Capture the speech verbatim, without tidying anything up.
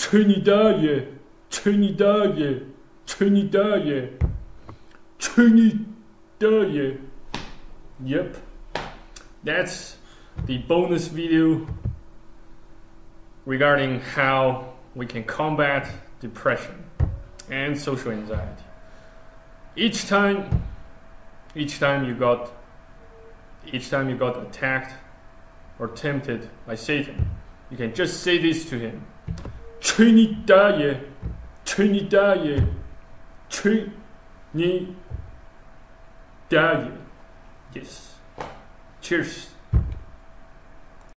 去你大爷，去你大爷，去你大爷，去你大爷. Yep, that's the bonus video regarding how we can combat depression and social anxiety. Each time, each time you got, each time you got attacked or tempted by Satan, you can just say this to him: 去你大爷，去你大爷，去你大爷. Yes. Cheers.